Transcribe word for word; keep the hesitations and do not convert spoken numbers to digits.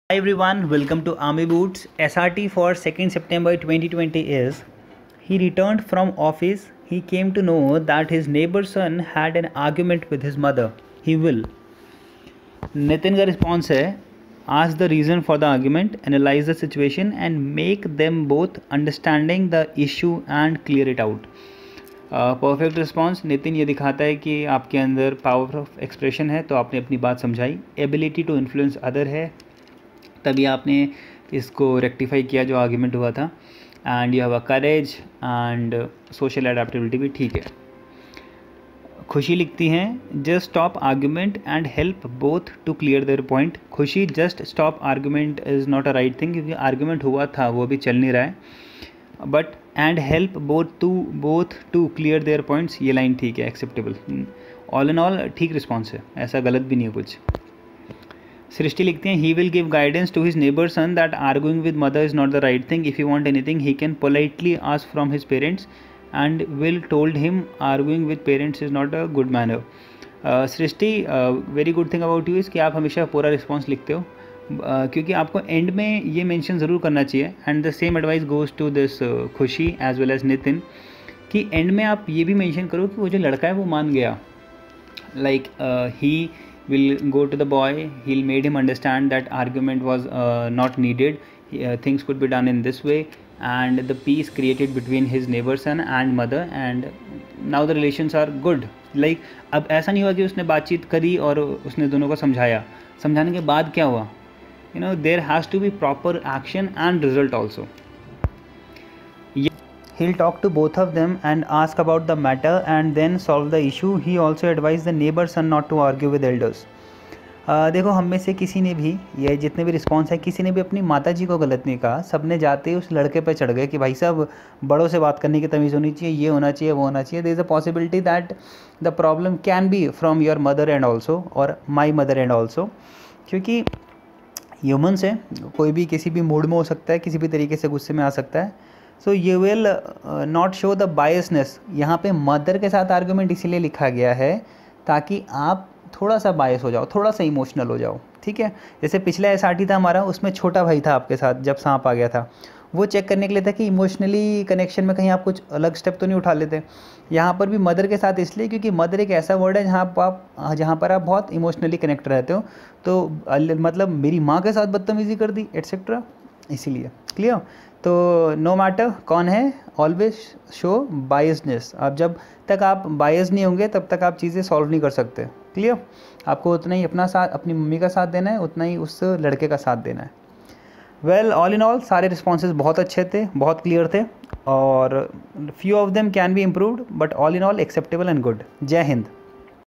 Hi everyone, welcome to Army Boots. S R T for second September twenty twenty is he returned from office. He came to know that his neighbor's son had an argument with his mother. He will. Nitin का response है ask the reason for the argument, analyze the situation and make them both understanding the issue and clear it out. Perfect uh, response Nitin ये दिखाता है कि आपके अंदर power of expression है, तो आपने अपनी बात समझाई. एबिलिटी टू इन्फ्लुएंस अदर है, तभी आपने इसको रेक्टिफाई किया जो आर्ग्यूमेंट हुआ था. And you have a courage and social adaptability भी ठीक है. खुशी लिखती हैं just stop argument and help both to clear their point. Khushi just stop argument is not a right thing, क्योंकि आर्ग्यूमेंट हुआ था वो भी चल नहीं रहा है. But and help both to both to clear their points, ये लाइन ठीक है, एक्सेप्टेबल. ऑल इन ऑल ठीक रिस्पॉन्स है, ऐसा गलत भी नहीं है कुछ. सृष्टि लिखते हैं he will give guidance to his neighbour son that arguing with mother is not the right thing. If you want anything he can politely ask from his parents and will told him arguing with parents is not a good manner. Srishti, very good thing about you is कि आप हमेशा पूरा response लिखते हो, uh, क्योंकि आपको and में ये मेंशन ज़रूर करना चाहिए. And the same advice goes to this Khushi as well as Nitin, कि एंड में आप ये भी मेंशन करो कि वो जो लड़का है वो मान गया. Like he will go to the boy, he'll made him understand that argument was uh, not needed, uh, things could be done in this way, and the peace created between his neighbor son and mother, and now the relations are good. like अब ऐसा नहीं हुआ कि उसने बातचीत करी और उसने दोनों को समझाया, समझाने के बाद क्या हुआ. you know there has to be proper action and result also. He'll talk to both of them and ask about the matter and then solve the issue. He also advised the neighbor son not to argue with elders. uh, देखो, हम में से किसी ने भी, ये जितने भी रिस्पॉन्स है, किसी ने भी अपनी माता जी को गलत नहीं कहा. सब ने जाते ही उस लड़के पे चढ़ गए कि भाई साहब बड़ों से बात करने की तमीज़ होनी चाहिए, ये होना चाहिए, वो होना चाहिए. There is a possibility that the problem can be from your mother and also और माई मदर एंड ऑल्सो, क्योंकि ह्यूमन्स है, कोई भी किसी भी मूड में हो सकता है, किसी भी तरीके से गुस्से में आ सकता है. So you will not show the biasness. यहाँ पे मदर के साथ आर्गूमेंट इसीलिए लिखा गया है ताकि आप थोड़ा सा बायस हो जाओ, थोड़ा सा इमोशनल हो जाओ. ठीक है, जैसे पिछला एस आर टी था हमारा, उसमें छोटा भाई था आपके साथ जब सांप आ गया था, वो चेक करने के लिए था कि इमोशनली कनेक्शन में कहीं आप कुछ अलग स्टेप तो नहीं उठा लेते. यहाँ पर भी मदर के साथ इसलिए क्योंकि मदर एक ऐसा वर्ड है जहाँ पर आप जहाँ पर आप बहुत इमोशनली कनेक्ट रहते हो. तो मतलब मेरी माँ के साथ बदतमीज़ी कर दी एट्सेट्रा, इसीलिए. क्लियर. तो नो मैटर कौन है, ऑलवेज शो बायसनेस. अब जब तक आप बायस नहीं होंगे तब तक आप चीज़ें सॉल्व नहीं कर सकते. क्लियर. आपको उतना ही अपना साथ, अपनी मम्मी का साथ देना है, उतना ही उस लड़के का साथ देना है. वेल, ऑल इन ऑल सारे रिस्पॉन्सेज बहुत अच्छे थे, बहुत क्लियर थे, और few of them can be improved, but all in all acceptable and good. Jai Hind.